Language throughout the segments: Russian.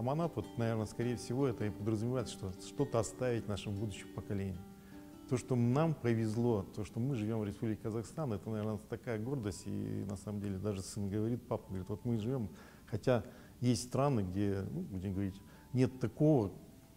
аманат, вот, наверное, скорее всего, это и подразумевает, что что-то оставить нашим будущим поколениям. То, что нам повезло, то, что мы живем в Республике Казахстан, это, наверное, такая гордость. И на самом деле даже сын говорит, папа говорит, вот мы живем, хотя есть страны, где, ну, будем говорить, нет такого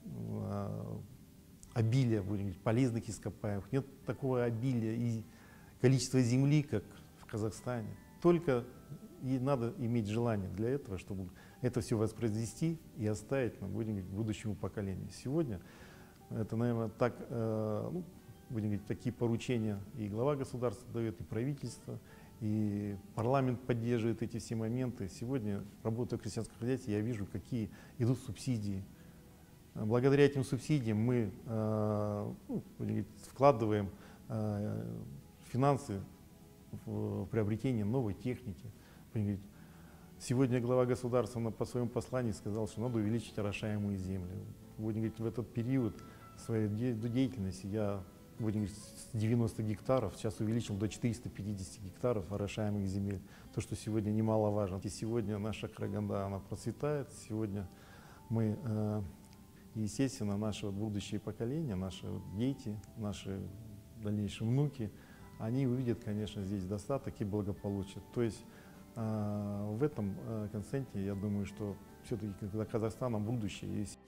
обилия, будем говорить, полезных ископаемых, нет такого обилия и количества земли, как в Казахстане. Только и надо иметь желание для этого, чтобы это все воспроизвести и оставить, будем говорить, будущему поколению. Сегодня это, наверное, так, ну, будем говорить, такие поручения и глава государства дает, и правительство, и парламент поддерживает эти все моменты. Сегодня, работая в крестьянском хозяйстве, я вижу, какие идут субсидии. Благодаря этим субсидиям мы ну, будем говорить, вкладываем финансы в приобретение новой техники. Сегодня глава государства по своему посланию сказал, что надо увеличить орошаемые земли. Будем говорить, в этот период своей деятельности я, будем говорить, с 90 гектаров сейчас увеличил до 450 гектаров орошаемых земель. То, что сегодня немаловажно. И сегодня наша Караганда, она процветает. Сегодня мы, естественно, наши будущие поколения, наши дети, наши дальнейшие внуки, они увидят, конечно, здесь достаток и благополучие. То есть в этом конценте, я думаю, что все-таки для Казахстана будущее есть.